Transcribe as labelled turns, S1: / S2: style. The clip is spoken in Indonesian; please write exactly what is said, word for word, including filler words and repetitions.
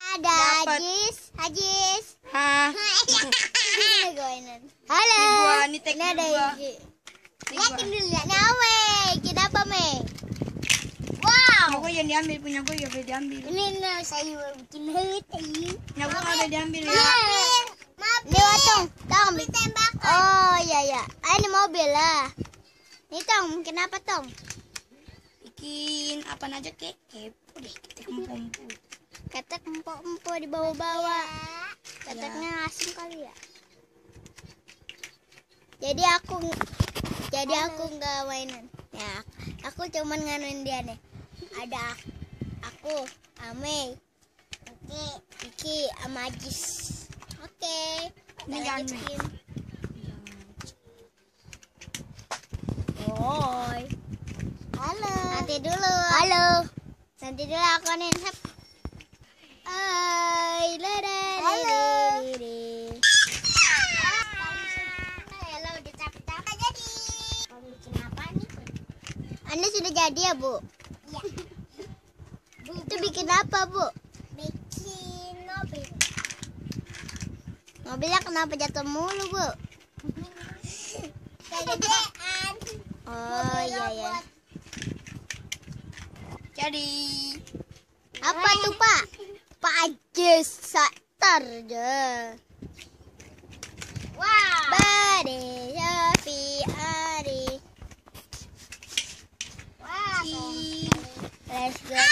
S1: Ada
S2: Dapat.
S1: Hajis, Hajis.
S2: Hah?
S1: Halo.
S2: Gua, ini tek
S1: Ini ada
S2: gua.
S1: Iji.
S2: Ini
S1: Lihatin
S2: gua.
S1: dulu ya. Nawe, kita apa me? Wow.
S2: Aku yang diambil punya gue ya udah diambil.
S1: Ini nih saya bikin hit ini.
S2: Punya gue nggak ada diambil ya.
S1: Maafin, maafin. Ini watong, tong. Tembakan. Oh iya ya. Ah, ini mobil lah. Ini tong, mungkin apa tong?
S2: Bikin apa aja kek? Kepo deh kita kempo-kempo.
S1: Ketek empuk-empuk di bawah-bawah. Keteknya asing kali ya. Jadi aku jadi aku nggak mainan. Ya, aku cuman nganuin dia nih. Ada aku, Ame, Oke, Iki, sama Ajis. Oke.
S2: Ini
S1: kita
S2: jangan
S1: lanjutin. Oi. Halo. Nanti dulu. Halo. Nanti dulu aku nih. Hap. Hai, lada. Halo. Halo, ditap-tap jadi. Mau bikin apa nih? Anda sudah jadi ya, Bu? Iya. Itu bikin apa, Bu? Bikin mobil. Mobilnya kenapa jatuh mulu, Bu? Kegedean. Oh iya ya.
S2: Jadi
S1: Apa tuh Pak? Pak Ajis Satar aja. Wow. Bade Yafi Ari. Wow. Let's go.